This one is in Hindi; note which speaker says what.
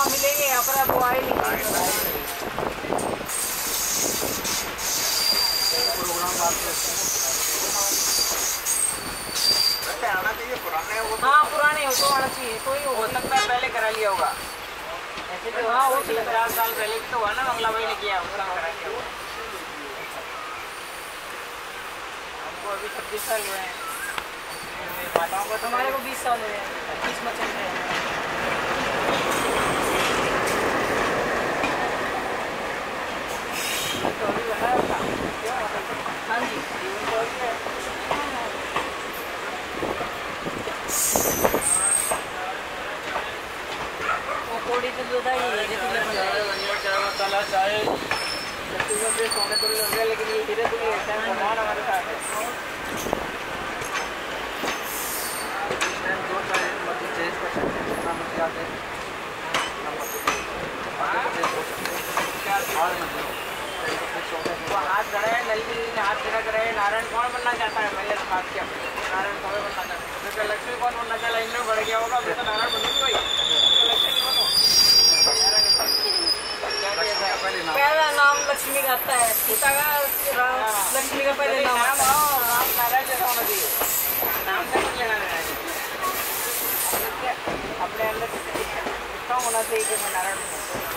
Speaker 1: मिलेंगे यहाँ पर, अब वो आए नहीं।
Speaker 2: आना चाहिए, पुराने वो
Speaker 1: हाँ पुराने हो तो आना चाहिए, कोई
Speaker 3: हो सकता है पहले करा लिया होगा ऐसे भी।
Speaker 1: हाँ वो
Speaker 3: 3-4 साल पहले भी तो हुआ ना, मंगला भाई ने किया, उसका करा लिया हुआ। हमको अभी 26 साल हुए हैं, माताओं को तो
Speaker 1: हमारे को 20 साल हुए हैं, 25 में चल रहे हैं।
Speaker 3: तो अभी बताया था क्या?
Speaker 1: हाँ जी
Speaker 3: जीवन तो अभी है।
Speaker 1: वो कोड़ी तो दूधा ही है, जो तुमने बनाया
Speaker 3: चाय मसाला चाय सोने तो लग गया, लेकिन ये धीरे धीरे रहता है भगवान हमारे साथ है। दो चाय मर्जी चेंज कर सकते हैं, जितना मर्जी आते हैं वो हाथ गड़ा है, नली हाथ गिरा रहे। नारायण कौन बनना चाहता है? मैंने बात किया, नारायण कौन बनना चाहता है? तो लक्ष्मी कौन बनना चाहता है? इंद्र बढ़ गया होगा, अभी तो नारायण बनेगी भाई, लक्ष्मी बनो।
Speaker 1: पहला नाम लक्ष्मी का आता है, सीता का लक्ष्मी का पहले नाम आता है।
Speaker 3: नाम नारायण जैसा होना चाहिए, नाम से कुछ लेना देना चाहिए, अपने अंदर इच्छा होना चाहिए कि मैं नारायण बनूं।